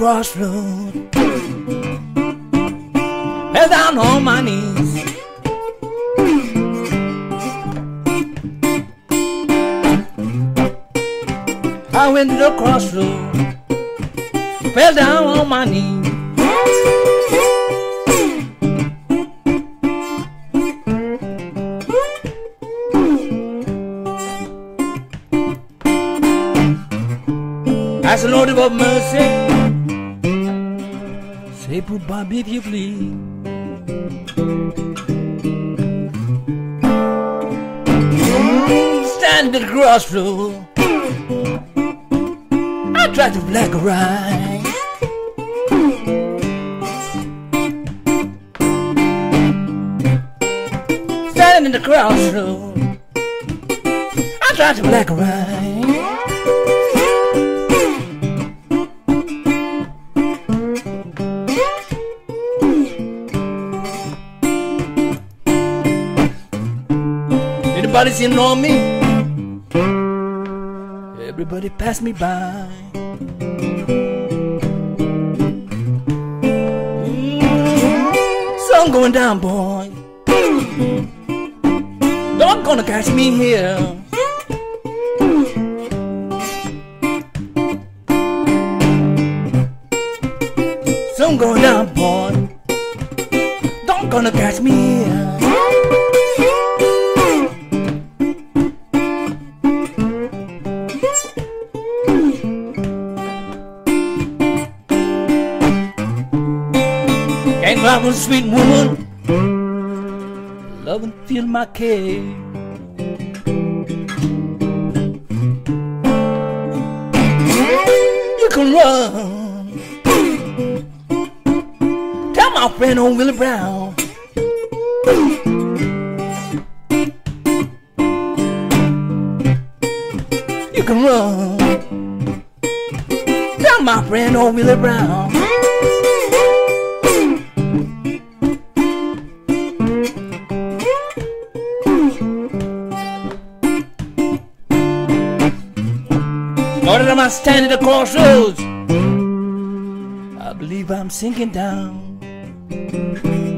crossroads, fell down on my knees. I went to the crossroads, fell down on my knees. Ask the Lord for mercy, say goodbye if you please. Stand at the crossroads, I tried to black or right. Standing in the crossroads, I tried to black or right. Everybody seen on me, everybody passed me by. Sun going down, boy, don't gonna catch me here. Sun going down, boy, don't gonna catch me here. Ain't like a sweet woman, love and feel my care. You can run, tell my friend old Willie Brown. You can run, tell my friend old Willie Brown. Now that I'm standing at the crossroads, I believe I'm sinking down.